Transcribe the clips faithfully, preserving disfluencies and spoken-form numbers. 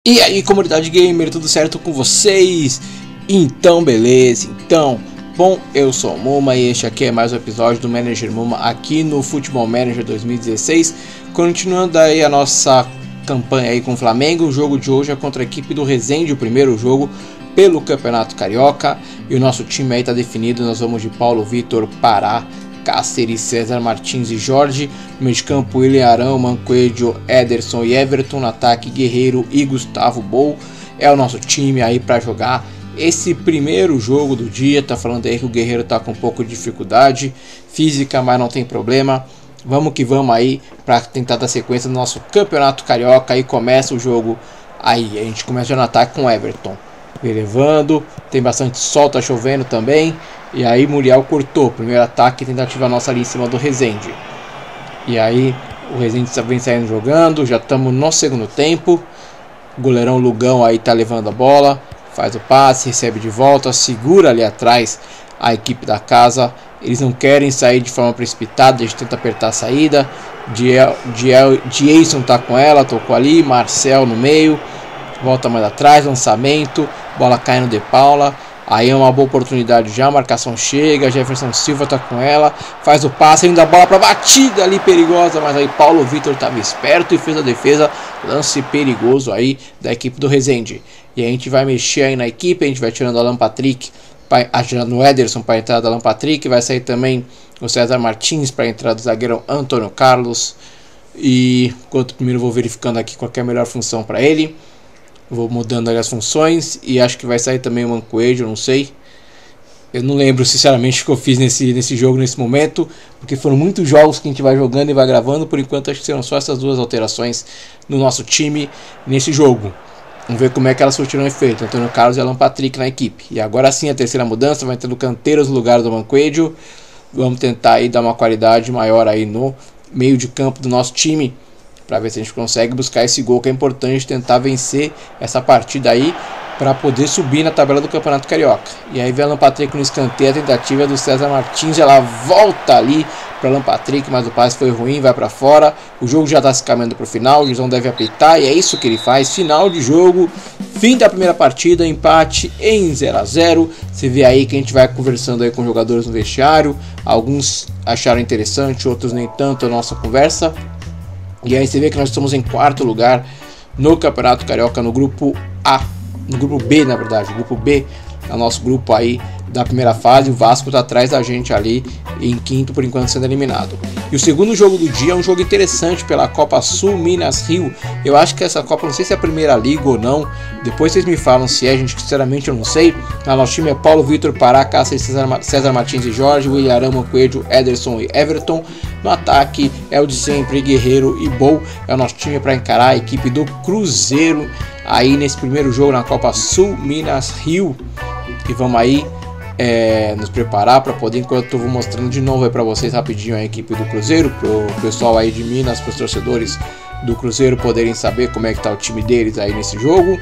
E aí, comunidade gamer, tudo certo com vocês? Então, beleza, então, bom, eu sou o Muma e este aqui é mais um episódio do Manager Muma aqui no Football Manager dois mil e dezesseis. Continuando aí a nossa campanha aí com o Flamengo, o jogo de hoje é contra a equipe do Resende, o primeiro jogo pelo Campeonato Carioca. E o nosso time aí tá definido, nós vamos de Paulo Vitor, Pará, Cáceres, César Martins e Jorge. No meio de campo, William Arão, Mancoejo, Ederson e Everton. No ataque, Guerreiro e Gustavo Bou. É o nosso time aí para jogar esse primeiro jogo do dia. Tá falando aí que o Guerreiro tá com um pouco de dificuldade física, mas não tem problema. Vamos que vamos aí para tentar dar sequência no nosso Campeonato Carioca. Aí começa o jogo aí. A gente começa no ataque com Everton levando, tem bastante sol, tá chovendo também. E aí Muriel cortou, primeiro ataque, tentativa nossa ali em cima do Resende. E aí o Resende vem saindo jogando, já estamos no segundo tempo. O goleirão Lugão aí tá levando a bola, faz o passe, recebe de volta, segura ali atrás a equipe da casa. Eles não querem sair de forma precipitada, a gente tenta apertar a saída. Jason tá com ela, tocou ali, Marcel no meio, volta mais atrás, lançamento, bola cai no De Paula. Aí é uma boa oportunidade já, a marcação chega, Jefferson Silva tá com ela, faz o passe, ainda a bola para batida ali perigosa, mas aí Paulo Vitor estava esperto e fez a defesa, lance perigoso aí da equipe do Resende. E a gente vai mexer aí na equipe, a gente vai tirando o Alan Patrick, tirando o Ederson para a entrada do Alan Patrick, vai sair também o César Martins para a entrada do zagueiro Antônio Carlos. E enquanto primeiro vou verificando aqui qual é a melhor função para ele. Vou mudando as funções e acho que vai sair também o Mancoejo, não sei. Eu não lembro sinceramente o que eu fiz nesse, nesse jogo, nesse momento, porque foram muitos jogos que a gente vai jogando e vai gravando. Por enquanto acho que serão só essas duas alterações no nosso time nesse jogo. Vamos ver como é que elas surtiram efeito. Antônio Carlos e Alan Patrick na equipe. E agora sim a terceira mudança, vai tendo Canteiros no lugar do Mancoejo. Vamos tentar aí dar uma qualidade maior aí no meio de campo do nosso time, para ver se a gente consegue buscar esse gol, que é importante tentar vencer essa partida aí para poder subir na tabela do Campeonato Carioca. E aí vem Alan Patrick no escanteio, a tentativa do César Martins, ela volta ali para Alan Patrick, mas o passe foi ruim, vai para fora. O jogo já está se caminhando para o final, o Juizão deve apitar e é isso que ele faz. Final de jogo, fim da primeira partida, empate em zero a zero. Você vê aí que a gente vai conversando aí com os jogadores no vestiário, alguns acharam interessante, outros nem tanto a nossa conversa. E aí você vê que nós estamos em quarto lugar no Campeonato Carioca, no grupo A, no grupo B na verdade, o grupo B é o nosso grupo aí da primeira fase. O Vasco está atrás da gente ali em quinto, por enquanto sendo eliminado. E o segundo jogo do dia é um jogo interessante pela Copa Sul Minas Rio. Eu acho que essa Copa, não sei se é a primeira liga ou não, depois vocês me falam se é, gente, sinceramente eu não sei. O nosso time é Paulo Vitor, Pará, Cáceres, César, César Martins e Jorge, William Arão, Mancoejo, Ederson e Everton. No ataque é o de sempre, Guerreiro e Bou. É o nosso time para encarar a equipe do Cruzeiro aí nesse primeiro jogo na Copa Sul Minas Rio. E vamos aí é, nos preparar para poder, enquanto eu vou mostrando de novo aí para vocês rapidinho a equipe do Cruzeiro, pro pessoal aí de Minas, para os torcedores do Cruzeiro poderem saber como é que tá o time deles aí nesse jogo.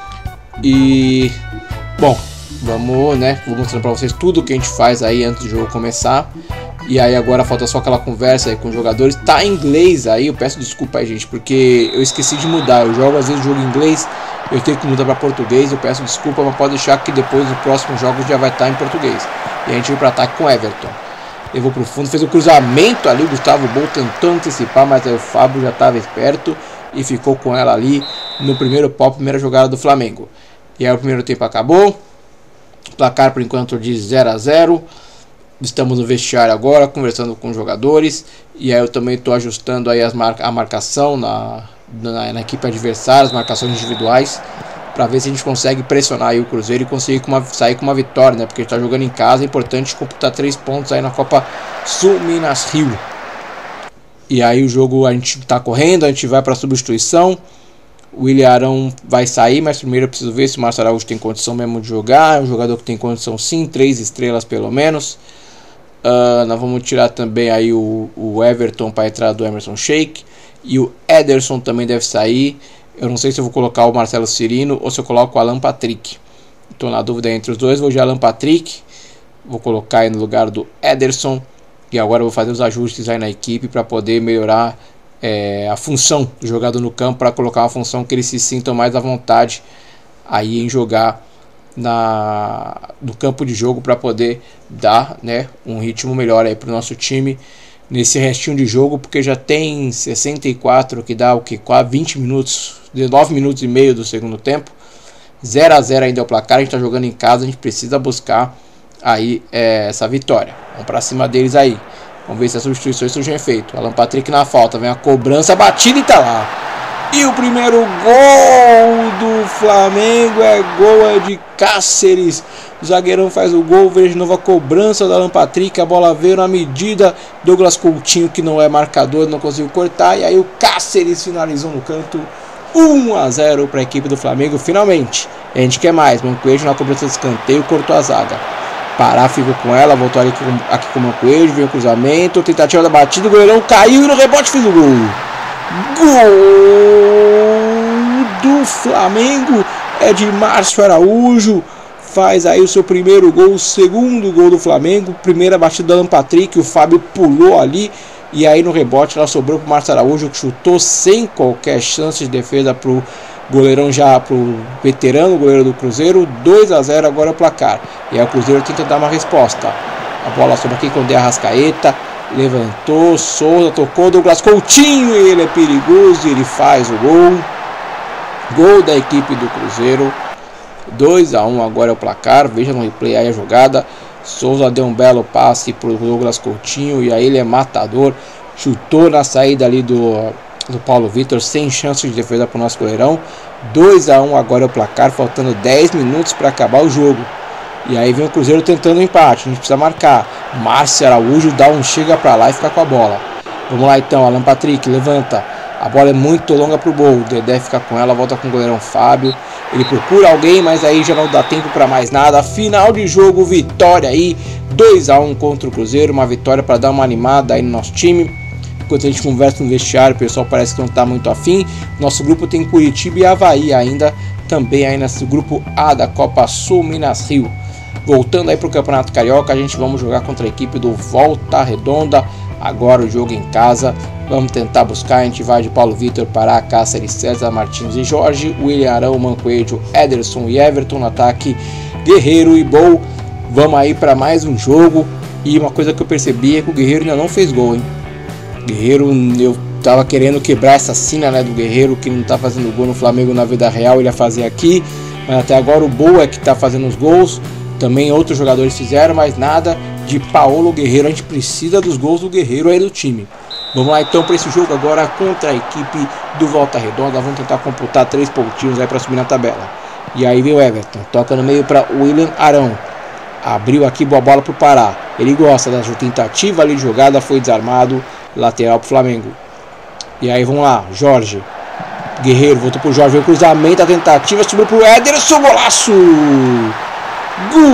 E bom, vamos, né, vou mostrando para vocês tudo que a gente faz aí antes do jogo começar. E aí agora falta só aquela conversa aí com os jogadores. Tá em inglês aí, eu peço desculpa aí, gente, porque eu esqueci de mudar. Eu jogo às vezes jogo em inglês, eu tenho que mudar para português. Eu peço desculpa, mas pode deixar que depois dos próximos jogos já vai estar em português. E a gente vai para ataque com Everton. Levou pro fundo, fez o cruzamento ali. O Gustavo Bou tentou antecipar, mas aí o Fábio já estava esperto e ficou com ela ali no primeiro pau, primeira jogada do Flamengo. E aí o primeiro tempo acabou. Placar por enquanto de zero a zero. Estamos no vestiário agora, conversando com os jogadores. E aí eu também estou ajustando aí as mar a marcação na, na, na equipe adversária, as marcações individuais, para ver se a gente consegue pressionar aí o Cruzeiro e conseguir com uma, sair com uma vitória, né? Porque a gente está jogando em casa, é importante computar três pontos aí na Copa Sul Minas Rio. E aí o jogo a gente está correndo, a gente vai para a substituição. O William Arão vai sair, mas primeiro eu preciso ver se o Márcio Araújo tem condição mesmo de jogar. É um jogador que tem condição sim, três estrelas pelo menos. Uh, nós vamos tirar também aí o, o Everton para a entrada do Emerson Sheik. E o Ederson também deve sair. Eu não sei se eu vou colocar o Marcelo Cirino ou se eu coloco o Alan Patrick. Estou na dúvida entre os dois. Vou de Alan Patrick. Vou colocar aí no lugar do Ederson. E agora eu vou fazer os ajustes aí na equipe para poder melhorar é, a função do jogador no campo, para colocar uma função que eles se sintam mais à vontade aí em jogar na, no campo de jogo, para poder dar, né, um ritmo melhor aí para o nosso time nesse restinho de jogo, porque já tem sessenta e quatro, que dá o que? Quase vinte minutos, dezenove minutos e meio do segundo tempo. Zero a zero ainda é o placar, a gente está jogando em casa, a gente precisa buscar aí é, essa vitória. Vamos para cima deles aí. Vamos ver se as substituições surgem efeito. Alan Patrick na falta, vem a cobrança, batida e tá lá. E o primeiro gol do Flamengo é gol é de Cáceres. O zagueirão faz o gol, veja de novo a cobrança do Alan Patrick. A bola veio na medida. Douglas Coutinho, que não é marcador, não conseguiu cortar. E aí o Cáceres finalizou no canto. um a zero para a equipe do Flamengo. Finalmente, a gente quer mais. Mancoejo na cobrança de escanteio, cortou a zaga. Pará ficou com ela, voltou ali com, aqui com o Mancoejo. Veio o cruzamento, tentativa da batida. O goleirão caiu e no rebote fez o gol. Gol do Flamengo é de Márcio Araújo. Faz aí o seu primeiro gol, o segundo gol do Flamengo. Primeira batida do Alan Patrick, o Fábio pulou ali. E aí no rebote ela sobrou para o Márcio Araújo, que chutou sem qualquer chance de defesa para o goleirão, já para o veterano, o goleiro do Cruzeiro. Dois a zero agora é o placar. E aí o Cruzeiro tenta dar uma resposta. A bola sobre aqui com o De Arrascaeta. Levantou, Souza, tocou, Douglas Coutinho, e ele é perigoso, e ele faz o gol. Gol da equipe do Cruzeiro. dois a um agora é o placar. Veja no replay aí a jogada. Souza deu um belo passe para o Douglas Coutinho, e aí ele é matador. Chutou na saída ali do, do Paulo Vitor, sem chance de defesa para o nosso goleirão. dois a um agora é o placar, faltando dez minutos para acabar o jogo. E aí vem o Cruzeiro tentando o empate, a gente precisa marcar. Márcio Araújo dá um chega para lá e fica com a bola. Vamos lá então, Alan Patrick levanta. A bola é muito longa para o gol. O Dedé fica com ela, volta com o goleirão Fábio. Ele procura alguém, mas aí já não dá tempo para mais nada. Final de jogo, vitória aí. dois a um contra o Cruzeiro. Uma vitória para dar uma animada aí no nosso time. Enquanto a gente conversa no vestiário, o pessoal parece que não está muito afim. Nosso grupo tem Curitiba e Avaí ainda. Também aí nesse grupo A da Copa Sul Minas Rio. Voltando aí para o Campeonato Carioca, a gente vamos jogar contra a equipe do Volta Redonda. Agora o jogo em casa. Vamos tentar buscar, a gente vai de Paulo Vitor, Pará, Cáceres, César, Martins e Jorge, William Arão, Mancoejo, Ederson e Everton no ataque, Guerreiro e Bol. Vamos aí para mais um jogo. E uma coisa que eu percebi é que o Guerreiro ainda não fez gol, hein? Guerreiro, eu tava querendo quebrar essa sina, né, do Guerreiro, que não tá fazendo gol no Flamengo na vida real, ele ia fazer aqui, mas até agora o Bol é que tá fazendo os gols. Também outros jogadores fizeram, mas nada de Paulo Guerreiro. A gente precisa dos gols do Guerreiro aí do time. Vamos lá então para esse jogo agora contra a equipe do Volta Redonda. Vamos tentar computar três pontinhos aí para subir na tabela. E aí vem o Everton, toca no meio para William Arão. Abriu aqui, boa bola para o Pará. Ele gosta da tentativa ali de jogada, foi desarmado. Lateral para o Flamengo. E aí vamos lá, Jorge. Guerreiro, voltou para o Jorge, veio o cruzamento, a tentativa, subiu para o Ederson, golaço! Gol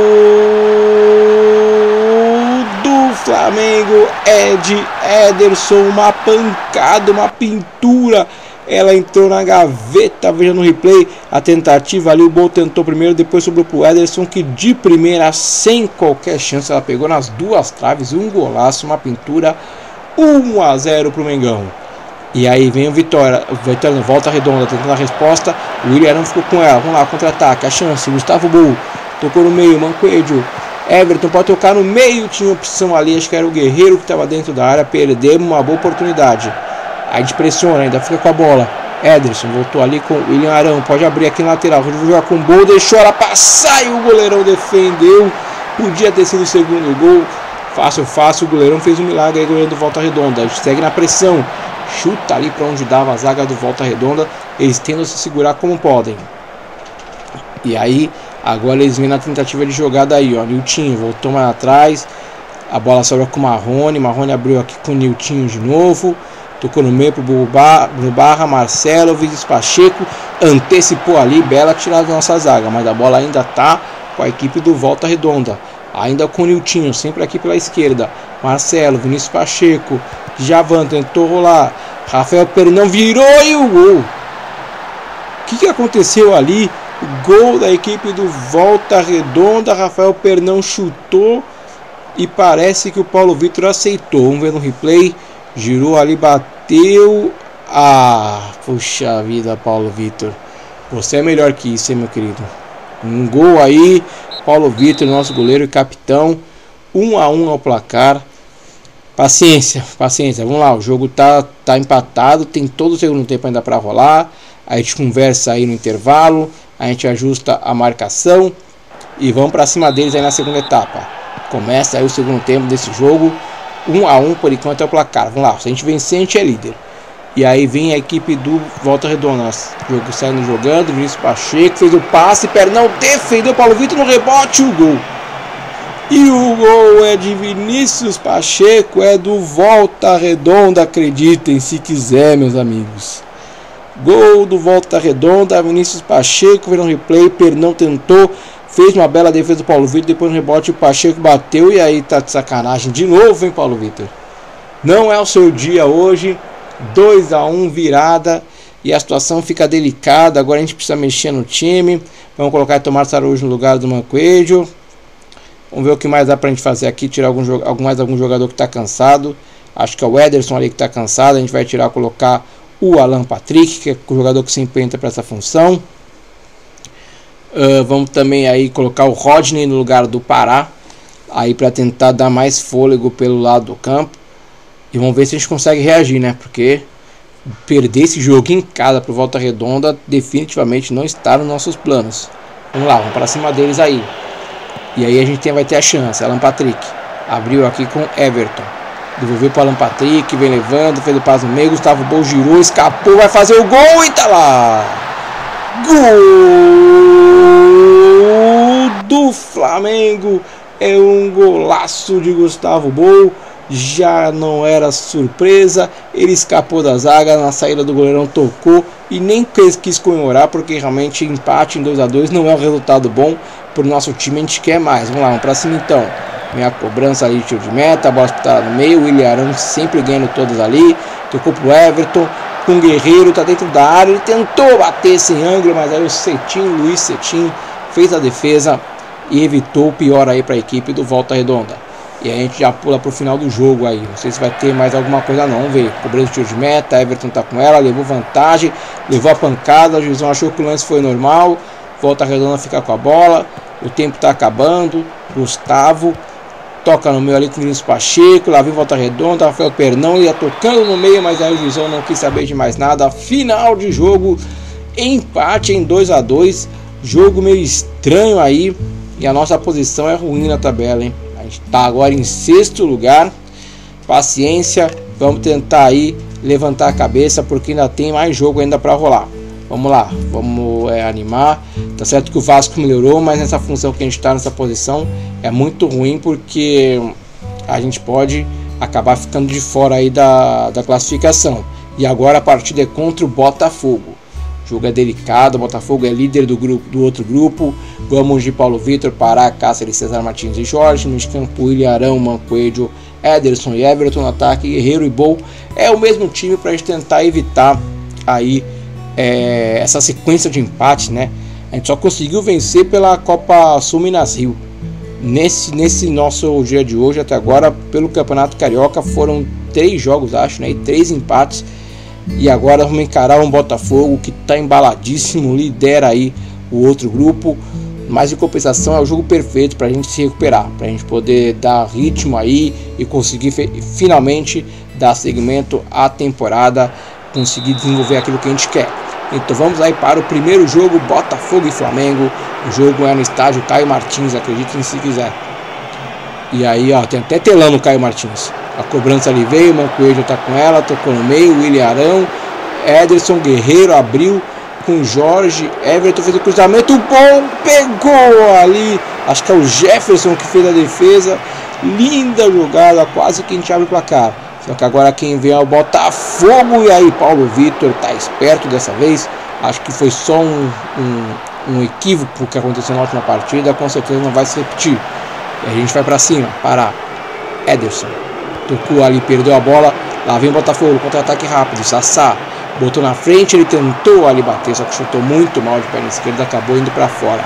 do Flamengo é de Ederson, uma pancada, uma pintura. Ela entrou na gaveta, veja no replay a tentativa ali. O Bol tentou primeiro, depois sobrou para o Ederson, que de primeira, sem qualquer chance, ela pegou nas duas traves. Um golaço, uma pintura. um a zero para o Mengão. E aí vem o Vitória, o Vitória Volta Redonda tentando a resposta. O William não ficou com ela. Vamos lá, contra-ataque, a chance. Gustavo Bol tocou no meio, Mancoejo. Everton pode tocar no meio, tinha opção ali, acho que era o Guerreiro que estava dentro da área. Perdemos uma boa oportunidade. Aí a gente pressiona, ainda fica com a bola. Ederson voltou ali com o William Arão, pode abrir aqui na lateral. Vou jogar com o Bol, deixou ela passar e o goleirão defendeu. Podia ter sido o segundo gol. Fácil, fácil, o goleirão fez um milagre aí, goleiro do Volta Redonda. A gente segue na pressão. Chuta ali para onde dava a zaga do Volta Redonda. Eles tentam se segurar como podem. E aí, agora eles vêm na tentativa de jogada aí, ó. Niltinho voltou mais atrás. A bola sobra com o Marrone. Marrone abriu aqui com o Niltinho de novo. Tocou no meio pro Bruno Barra. Marcelo, Vinícius Pacheco. Antecipou ali. Bela tirada da nossa zaga. Mas a bola ainda tá com a equipe do Volta Redonda. Ainda com o Niltinho, sempre aqui pela esquerda. Marcelo, Vinícius Pacheco. Javan tentou rolar. Rafael Pernão virou e o gol. O que, que aconteceu ali? O gol da equipe do Volta Redonda. Rafael Pernão chutou e parece que o Paulo Vitor aceitou. Vamos ver no replay. Girou ali, bateu bateu. Ah, puxa vida, Paulo Vitor. Você é melhor que isso, hein, meu querido. Um gol aí, Paulo Vitor, nosso goleiro e capitão. Um a um ao placar. Paciência, paciência. Vamos lá, o jogo tá, tá empatado. Tem todo o segundo tempo ainda para rolar. A gente conversa aí no intervalo. A gente ajusta a marcação. E vamos para cima deles aí na segunda etapa. Começa aí o segundo tempo desse jogo. um a um por enquanto é o placar. Vamos lá, se a gente vencer, a gente é líder. E aí vem a equipe do Volta Redonda. Jogo saindo jogando. Vinícius Pacheco fez o passe. Pernão defendeu. Paulo Vitor no rebote. O gol. E o gol é de Vinícius Pacheco. É do Volta Redonda. Acreditem se quiser, meus amigos. Gol do Volta Redonda. Vinícius Pacheco. Fez um replay. Pernão tentou. Fez uma bela defesa do Paulo Vitor. Depois no rebote o Pacheco bateu. E aí tá de sacanagem de novo, hein, Paulo Vitor? Não é o seu dia hoje. dois a um virada e a situação fica delicada. Agora a gente precisa mexer no time. Vamos colocar Tomás Araújo no lugar do Mancoejo. Vamos ver o que mais dá pra gente fazer aqui. Tirar algum, algum, mais algum jogador que tá cansado. Acho que é o Ederson ali que tá cansado. A gente vai tirar, colocar o Alan Patrick, que é o jogador que se empenha para essa função. Uh, vamos também aí colocar o Rodney no lugar do Pará, aí para tentar dar mais fôlego pelo lado do campo. E vamos ver se a gente consegue reagir, né? Porque perder esse jogo em casa pro Volta Redonda definitivamente não está nos nossos planos. Vamos lá, vamos para cima deles aí. E aí a gente tem, vai ter a chance. Alan Patrick abriu aqui com Everton. Devolveu para Alan Patrick, vem levando, fez o passe no meio. Gustavo Bou girou, escapou, vai fazer o gol e tá lá! Gol do Flamengo! É um golaço de Gustavo Bou. Já não era surpresa, ele escapou da zaga, na saída do goleirão tocou e nem quis, quis comemorar, porque realmente empate em dois a dois não é um resultado bom para o nosso time, a gente quer mais. Vamos lá, vamos para cima então. Minha cobrança ali de tiro de meta, a bola disputada no meio, o William Arão sempre ganhando todas ali, tocou pro Everton, com o Guerreiro, tá dentro da área, ele tentou bater sem ângulo, mas aí o Cetim, Luiz Cetim, fez a defesa e evitou o pior aí para a equipe do Volta Redonda. E a gente já pula pro final do jogo aí. Não sei se vai ter mais alguma coisa não. Vamos ver. Cobrança de tiro de meta. Everton tá com ela. Levou vantagem. Levou a pancada. O juizão achou que o lance foi normal. Volta Redonda fica com a bola. O tempo tá acabando. Gustavo toca no meio ali com o Vinícius Pacheco. Lá vem Volta Redonda. Rafael Pernão ia tocando no meio. Mas aí o juizão não quis saber de mais nada. Final de jogo. Empate em dois a dois. Jogo meio estranho aí. E a nossa posição é ruim na tabela, hein? A gente está agora em sexto lugar. Paciência, vamos tentar aí levantar a cabeça, porque ainda tem mais jogo ainda para rolar. Vamos lá, vamos é, animar. Tá certo que o Vasco melhorou, mas nessa função que a gente está nessa posição é muito ruim, porque a gente pode acabar ficando de fora aí da, da classificação. E agora a partida é contra o Botafogo. O jogo é delicado, o Botafogo é líder do grupo, do outro grupo. Vamos de Paulo Vitor, Pará, Cáceres, César Martins e Jorge. No campo, William Arão, Mancoejo, Ederson e Everton. No ataque, Guerreiro e Bou. É o mesmo time para a gente tentar evitar aí é, essa sequência de empate, né? A gente só conseguiu vencer pela Copa Sul Minas Rio. Nesse, nesse nosso dia de hoje, até agora, pelo Campeonato Carioca, foram três jogos, acho, né? E três empates. E agora vamos encarar um Botafogo que está embaladíssimo, lidera aí o outro grupo. Mas em compensação é o jogo perfeito para a gente se recuperar, para a gente poder dar ritmo aí e conseguir finalmente dar seguimento à temporada, conseguir desenvolver aquilo que a gente quer. Então vamos aí para o primeiro jogo, Botafogo e Flamengo. O jogo é no estádio Caio Martins, acreditem se quiser. E aí, ó, tem até telão no Caio Martins. A cobrança ali veio, o Mancoejo tá com ela, tocou no meio, William Arão, Ederson, Guerreiro abriu com Jorge, Everton fez o cruzamento, bom, pegou ali, acho que é o Jefferson que fez a defesa, linda jogada, quase que a gente abre o placar. Só que agora quem vem é o Botafogo, e aí Paulo Vitor tá esperto dessa vez, acho que foi só um, um, um equívoco que aconteceu na última partida, com certeza não vai se repetir. E a gente vai pra cima, para Ederson. Tocou ali, perdeu a bola. Lá vem o Botafogo, contra-ataque rápido. Sassá botou na frente, ele tentou ali bater, só que chutou muito mal de perna esquerda, acabou indo para fora.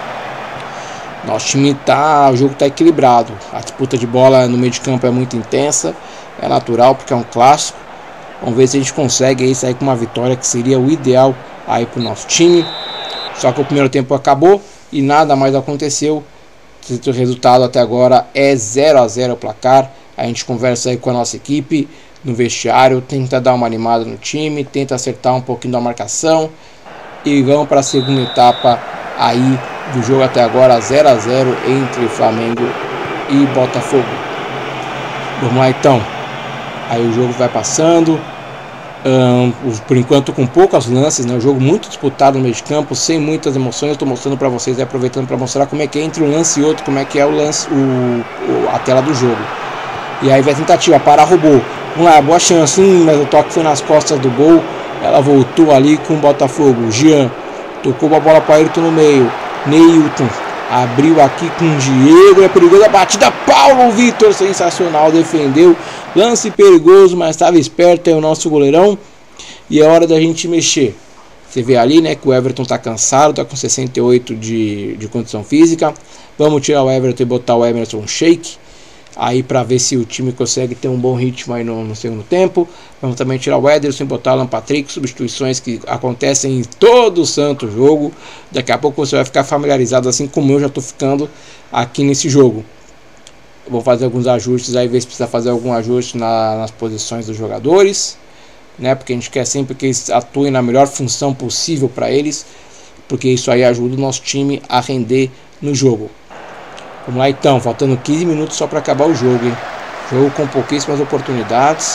Nosso time tá, o jogo tá equilibrado. A disputa de bola no meio de campo é muito intensa, é natural porque é um clássico. Vamos ver se a gente consegue aí sair com uma vitória, que seria o ideal aí pro nosso time. Só que o primeiro tempo acabou e nada mais aconteceu. O resultado até agora é zero a zero o placar. A gente conversa aí com a nossa equipe no vestiário, tenta dar uma animada no time, tenta acertar um pouquinho da marcação e vamos para a segunda etapa aí do jogo até agora, zero a zero entre Flamengo e Botafogo. Vamos lá então. Aí o jogo vai passando, um, por enquanto com poucos lances, né? O jogo muito disputado no meio de campo, sem muitas emoções. Estou mostrando para vocês, aí, aproveitando para mostrar como é que é entre um lance e outro, como é que é o lance, o, o, a tela do jogo. E aí vai a tentativa, para roubou. Vamos lá, boa chance, hum, mas o toque foi nas costas do gol. Ela voltou ali com o Botafogo. Jean tocou a bola para Ayrton no meio. Neilton abriu aqui com o Diego. É perigoso a batida. Paulo Vitor, sensacional, defendeu. Lance perigoso, mas estava esperto. É o nosso goleirão. E é hora da gente mexer. Você vê ali, né, que o Everton tá cansado, tá com sessenta e oito de, de condição física. Vamos tirar o Everton e botar o Emerson Sheik aí para ver se o time consegue ter um bom ritmo aí no, no segundo tempo. Vamos também tirar o Ederson e botar o Alan Patrick, substituições que acontecem em todo o santo jogo. Daqui a pouco você vai ficar familiarizado, assim como eu já estou ficando aqui nesse jogo. Eu vou fazer alguns ajustes aí, ver se precisa fazer algum ajuste na, nas posições dos jogadores, né? Porque a gente quer sempre que eles atuem na melhor função possível para eles, porque isso aí ajuda o nosso time a render no jogo. Vamos lá então, faltando quinze minutos só para acabar o jogo, hein? Jogo com pouquíssimas oportunidades.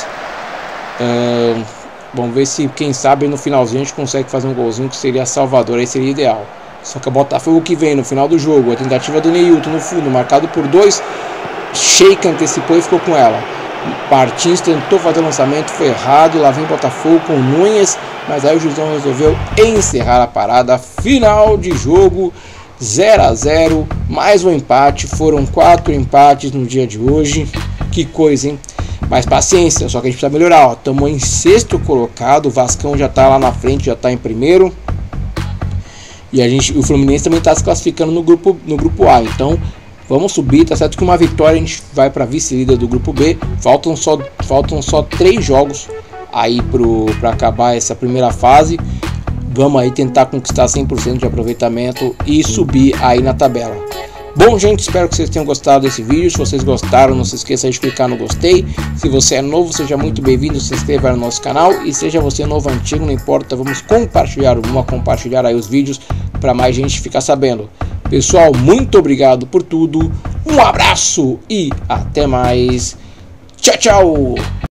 Uh, vamos ver se, quem sabe, no finalzinho a gente consegue fazer um golzinho, que seria Salvador, aí seria ideal. Só que o Botafogo que vem no final do jogo, a tentativa do Neilton no fundo, marcado por dois. Sheik antecipou e ficou com ela. Martins tentou fazer o lançamento, foi errado. Lá vem o Botafogo com Nunes, mas aí o Juizão resolveu encerrar a parada. Final de jogo, zero a zero, mais um empate. Foram quatro empates no dia de hoje. Que coisa, hein? Mas paciência, só que a gente precisa melhorar. Estamos em sexto colocado, o Vascão já está lá na frente, já está em primeiro. E a gente, o Fluminense também está se classificando no grupo, no grupo A. Então vamos subir, tá certo que uma vitória a gente vai para vice-líder do grupo B. Faltam só, faltam só três jogos aí para acabar essa primeira fase. Vamos aí tentar conquistar cem por cento de aproveitamento e subir aí na tabela. Bom, gente, espero que vocês tenham gostado desse vídeo. Se vocês gostaram, não se esqueça de clicar no gostei. Se você é novo, seja muito bem-vindo, se inscreva no nosso canal. E seja você novo ou antigo, não importa, vamos compartilhar, vamos compartilhar aí os vídeos para mais gente ficar sabendo. Pessoal, muito obrigado por tudo. Um abraço e até mais. Tchau, tchau!